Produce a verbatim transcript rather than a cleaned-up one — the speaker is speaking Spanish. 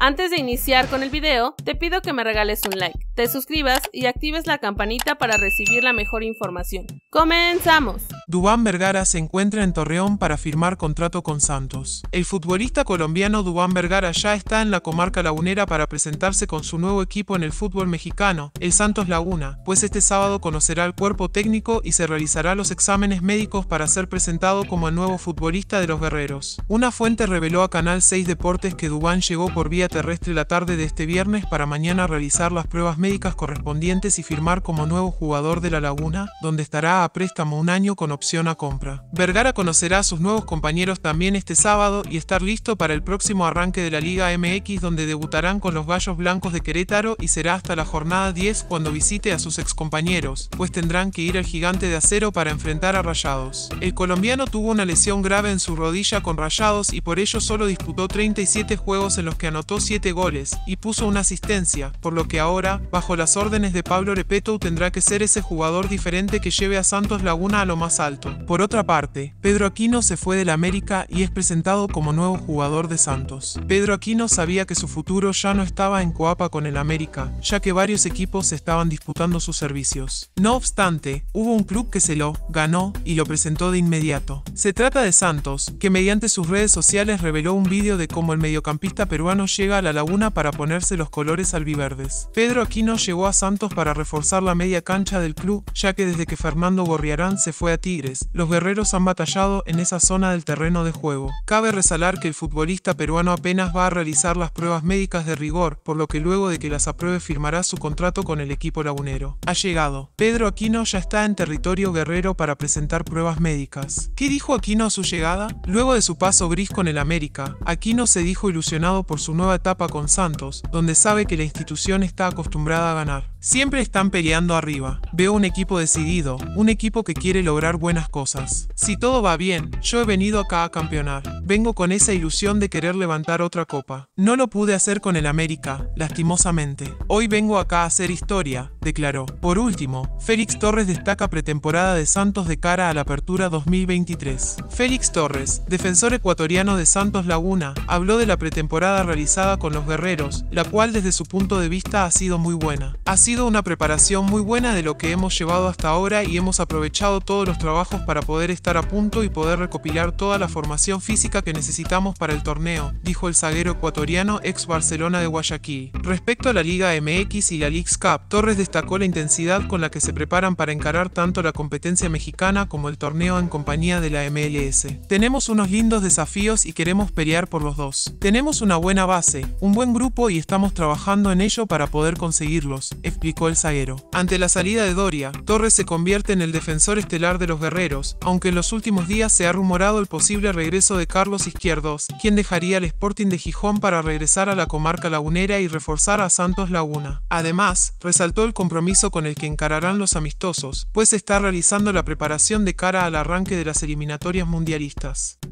Antes de iniciar con el video, te pido que me regales un like, te suscribas y actives la campanita para recibir la mejor información. ¡Comenzamos! Duván Vergara se encuentra en Torreón para firmar contrato con Santos. El futbolista colombiano Duván Vergara ya está en la comarca lagunera para presentarse con su nuevo equipo en el fútbol mexicano, el Santos Laguna, pues este sábado conocerá al cuerpo técnico y se realizará los exámenes médicos para ser presentado como el nuevo futbolista de los guerreros. Una fuente reveló a Canal seis Deportes que Duván llegó por vía terrestre la tarde de este viernes para mañana realizar las pruebas médicas correspondientes y firmar como nuevo jugador de la Laguna, donde estará a préstamo un año con opción a compra. Vergara conocerá a sus nuevos compañeros también este sábado y estar listo para el próximo arranque de la Liga M X, donde debutarán con los Gallos Blancos de Querétaro y será hasta la jornada diez cuando visite a sus excompañeros, pues tendrán que ir al Gigante de Acero para enfrentar a Rayados. El colombiano tuvo una lesión grave en su rodilla con Rayados y por ello solo disputó treinta y siete juegos en los que anotó siete goles y puso una asistencia, por lo que ahora, bajo las órdenes de Pablo Repeto, tendrá que ser ese jugador diferente que lleve a Santos Laguna a lo más alto. Por otra parte, Pedro Aquino se fue del América y es presentado como nuevo jugador de Santos. Pedro Aquino sabía que su futuro ya no estaba en Coapa con el América, ya que varios equipos estaban disputando sus servicios. No obstante, hubo un club que se lo ganó y lo presentó de inmediato. Se trata de Santos, que mediante sus redes sociales reveló un vídeo de cómo el mediocampista peruano llega a la Laguna para ponerse los colores albiverdes. Pedro Aquino llegó a Santos para reforzar la media cancha del club, ya que desde que Fernando Gorriarán se fue a Tigres, los guerreros han batallado en esa zona del terreno de juego. Cabe resaltar que el futbolista peruano apenas va a realizar las pruebas médicas de rigor, por lo que luego de que las apruebe firmará su contrato con el equipo lagunero. Ha llegado. Pedro Aquino ya está en territorio guerrero para presentar pruebas médicas. ¿Qué dijo Aquino a su llegada? Luego de su paso gris con el América, Aquino se dijo ilusionado por su nueva etapa con Santos, donde sabe que la institución está acostumbrada a ganar. Siempre están peleando arriba. Veo un equipo decidido, un equipo que quiere lograr buenas cosas. Si todo va bien, yo he venido acá a campeonar. Vengo con esa ilusión de querer levantar otra copa. No lo pude hacer con el América, lastimosamente. Hoy vengo acá a hacer historia, declaró. Por último, Félix Torres destaca pretemporada de Santos de cara a la apertura dos mil veintitrés. Félix Torres, defensor ecuatoriano de Santos Laguna, habló de la pretemporada realizada con los guerreros, la cual desde su punto de vista ha sido muy buena. Ha sido una preparación muy buena de lo que hemos llevado hasta ahora y hemos aprovechado todos los trabajos para poder estar a punto y poder recopilar toda la formación física que necesitamos para el torneo, dijo el zaguero ecuatoriano ex Barcelona de Guayaquil. Respecto a la Liga M X y la Leagues Cup, Torres destacó la intensidad con la que se preparan para encarar tanto la competencia mexicana como el torneo en compañía de la M L S. Tenemos unos lindos desafíos y queremos pelear por los dos. Tenemos una buena base, un buen grupo y estamos trabajando en ello para poder conseguirlos, explicó el zaguero. Ante la salida de Doria, Torres se convierte en el defensor estelar de los guerreros, aunque en los últimos días se ha rumorado el posible regreso de Carlos Izquierdos, quien dejaría el Sporting de Gijón para regresar a la comarca lagunera y reforzar a Santos Laguna. Además, resaltó el compromiso con el que encararán los amistosos, pues se está realizando la preparación de cara al arranque de las eliminatorias mundialistas.